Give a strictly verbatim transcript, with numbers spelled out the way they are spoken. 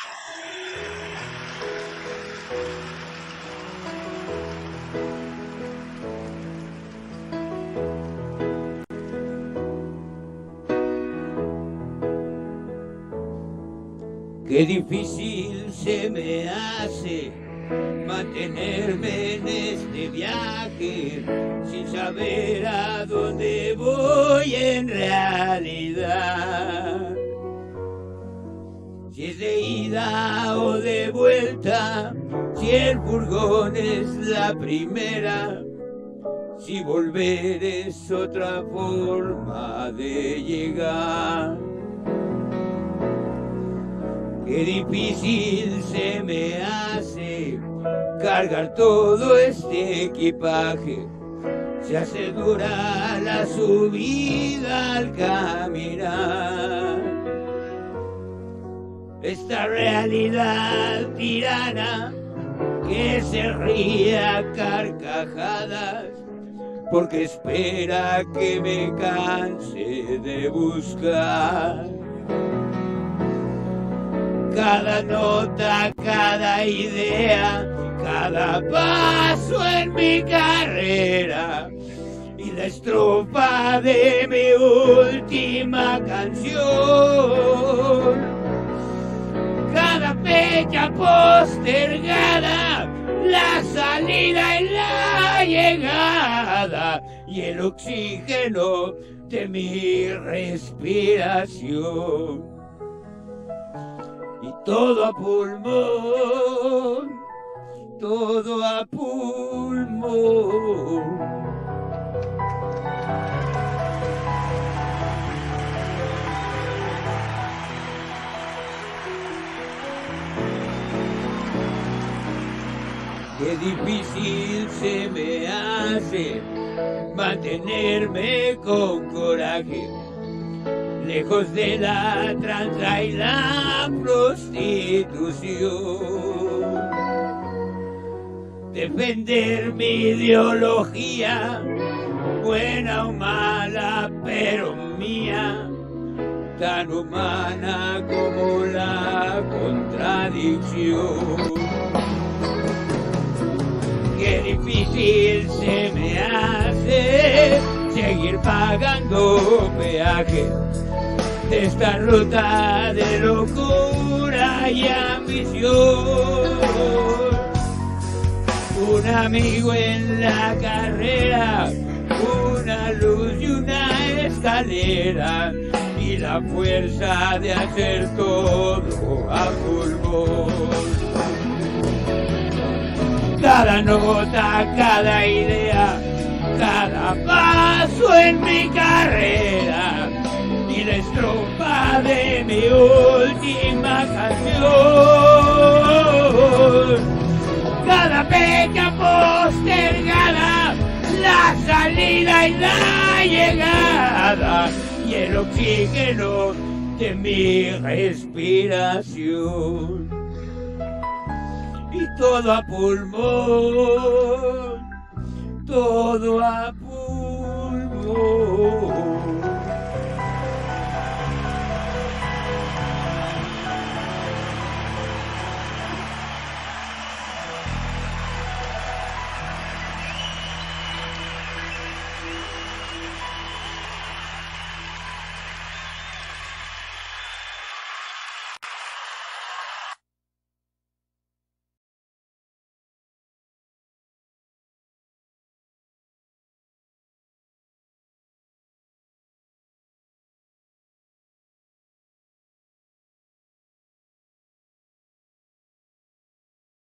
Qué difícil se me hace mantenerme en este viaje sin saber a dónde voy en realidad. Si es de ida o de vuelta, si el furgón es la primera, si volver es otra forma de llegar. Qué difícil se me hace cargar todo este equipaje. Se hace dura la subida al caminar. Esta realidad tirana que se ríe a carcajadas porque espera que me canse de buscar. Cada nota, cada idea, cada paso en mi carrera y la estrofa de mi última canción. Cada fecha postergada, la salida y la llegada y el oxígeno de mi respiración. Y todo a pulmón, todo a pulmón. Qué difícil se me hace mantenerme con coraje, lejos de la tranza y la prostitución. Defender mi ideología, buena o mala, pero mía, tan humana como la contradicción. Qué difícil se me hace seguir pagando peaje de esta ruta de locura y ambición. Un amigo en la carrera, una luz y una escalera y la fuerza de hacer todo a pulmón. Cada nota, cada idea, cada paso en mi carrera y la estrofa de mi última canción. Cada fecha postergada, la salida y la llegada y el oxígeno de mi respiración. Y todo a pulmón, todo a pulmón.